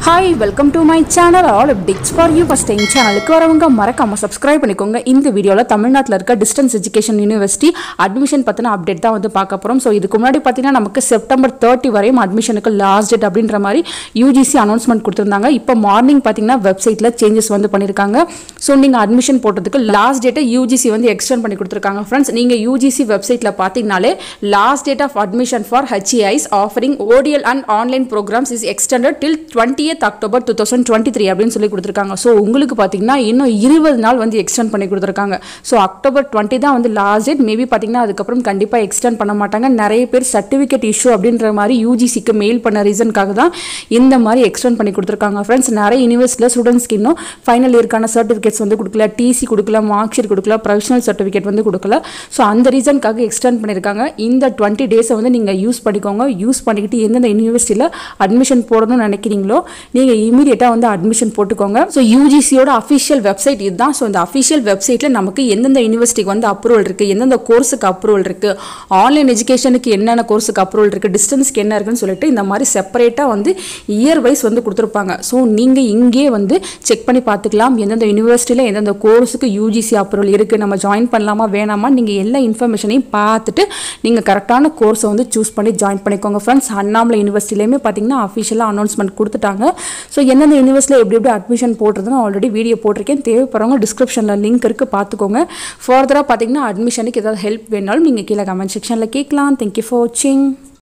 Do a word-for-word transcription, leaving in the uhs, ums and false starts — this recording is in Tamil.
Hi, welcome to my channel. All updates for you. First time channel க்கு வரவங்க மறக்காம subscribe பண்ணிக்கோங்க. இந்த வீடியோல தமிழ்நாட்டுல இருக்க டிஸ்டன்ஸ் எஜுகேஷன் யுனிவர்சிட்டி அட்மிஷன் பத்தின அப்டேட் தான் வந்து பார்க்க போறோம். சோ இதுக்கு முன்னாடி பாத்தீங்கன்னா நமக்கு செப்டம்பர் முப்பது வரையும் அட்மிஷனுக்கு லாஸ்ட் டேட் அப்படின்ற மாதிரி U G C அனௌன்ஸ்மென்ட் கொடுத்திருந்தாங்க. இப்போ மார்னிங் பாத்தீங்கன்னா வெப்சைட்ல சேஞ்சஸ் வந்து பண்ணிருக்காங்க. சோ நீங்க அட்மிஷன் போடுறதுக்கு லாஸ்ட் டேட்டை U G C வந்து எக்ஸ்டெண்ட் பண்ணி கொடுத்திருக்காங்க. फ्रेंड्स நீங்க U G C வெப்சைட்ல பாத்தீங்கனாலே last date of admission for H E Is offering O D L and online programs is extended till twentieth October twenty twenty-three அப்படினு சொல்லி கொடுத்திருக்காங்க. சோ உங்களுக்கு பாத்தீங்கன்னா இன்னும் இருபது நாள் வந்து எக்ஸ்டெண்ட் பண்ணி கொடுத்திருக்காங்க. சோ அக்டோபர் இருபது தான் வந்து லாஸ்ட் டேட். மேபி பாத்தீங்கன்னா அதுக்கு அப்புறம் கண்டிப்பா எக்ஸ்டெண்ட் பண்ண மாட்டாங்க. நிறைய பேர் சர்டிபிகேட் இஷ்யூ அப்படின்ற மாதிரி U G C க்கு மெயில் பண்ண ரீசன்காக தான் இந்த மாதிரி எக்ஸ்டெண்ட் பண்ணி கொடுத்திருக்காங்க. फ्रेंड्स நிறைய யுனிவர்சிட்டில ஸ்டூடண்ட்ஸ்க்கு இன்னும் ஃபைனல் இயர்க்கான சர்டிபிகேட்ஸ் வந்து கொடுக்கல, T C கொடுக்கல, மார்க் ஷீட் கொடுக்கல, ப்ரொஃபஷனல் சர்டிபிகேட் வந்து கொடுக்கல. சோ அந்த ரீசன்காக எக்ஸ்டெண்ட் பண்ணிருக்காங்க. இந்த இருபது டேஸ் வந்து நீங்க யூஸ் பண்ணிக்கோங்க. யூஸ் பண்ணிக்கிட்டு எந்தெந்த யுனிவர்சிட்டில அட்மிஷன் போடணும்னு நினைக்கிறீங்களோ நீங்க இமிடியேட்டா வந்து அட்மிஷன் போட்டுக்கோங்க. சோ U G C யோட அபிஷியல் வெப்சைட் இதுதான். சோ இந்த அபிஷியல் வெப்சைட்ல நமக்கு எந்தெந்த யுனிவர்சிட்டிக்கு வந்து அப்ரூவல் இருக்கு, எந்தெந்த கோர்ஸுக்கு அப்ரூவல் இருக்கு, ஆன்லைன் எஜுகேஷனுக்கு என்னென்ன கோர்ஸுக்கு அப்ரூவல் இருக்கு, டிஸ்டன்ஸ்க்கு என்ன இருக்குன்னு சொல்லிட்டு இந்த மாதிரி செப்பரேட்டா வந்து இயர் வைஸ் வந்து கொடுத்துருப்பாங்க. சோ நீங்க இங்கே வந்து செக் பண்ணி பார்த்துக்கலாம் எந்தெந்த யுனிவர்சிட்டியில எந்தெந்த கோர்ஸுக்கு U G C அப்ரூவல் இருக்கு, நம்ம ஜாயின் பண்ணலாமா வேணாமா, நீங்க எல்லா இன்ஃபர்மேஷனையும் பார்த்துட்டு நீங்க கரெக்டான கோர்ஸை வந்து சூஸ் பண்ணி ஜாயின் பண்ணிக்கோங்க. ஃப்ரெண்ட்ஸ் அண்ணாமலை யூனிவர்சிட்டிலையுமே பார்த்தீங்கன்னா அஃபிஷியலாக அனௌன்ஸ்மெண்ட் கொடுத்துட்டாங்க. ஸோ எந்தெந்த யூனிவர்சிட்டியில் எப்படி எப்படி அட்மிஷன் போட்டுறதுன்னு ஆல்ரெடி வீடியோ போட்டிருக்கேன். தேவைப்படுறவங்க டிஸ்கிரிப்ஷனில் லிங்க் இருக்குது, பார்த்துக்கோங்க. ஃபர்தராக பார்த்தீங்கன்னா அட்மிஷனுக்கு ஏதாவது ஹெல்ப் வேணாலும் நீங்கள் கீழே கமெண்ட் செக்ஷனில் கேட்கலாம். தேங்க்யூ ஃபார் வாட்சிங்.